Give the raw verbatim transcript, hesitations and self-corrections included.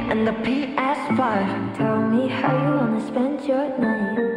and the P S five. Tell me how you wanna spend your night.